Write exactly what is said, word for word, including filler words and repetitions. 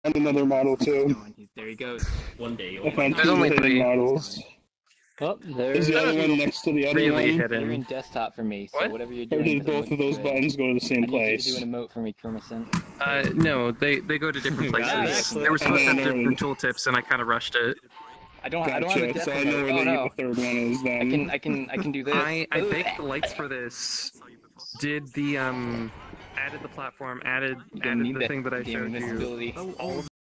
found another model too. There he goes. One day. I found There's two only hidden three. models. Oh, there. Is the other one next to the other Really one? hidden. You're in desktop for me, so What? whatever you're Or doing. did doesn't both look of those good. buttons go to the I same need place? you to do an emote for me, Kermison. Uh, no, they they go to different Got it. places. They were supposed to have different tooltips, and I kind of rushed it. I don't. I don't have a Gotcha, depth so I emote. know where Oh the, no. the third one is then. I can. I can. I can do this. I I baked the lights for this. Did the um, added the platform, added You don't added need the that thing that I damn showed you. invincibility. Oh, all of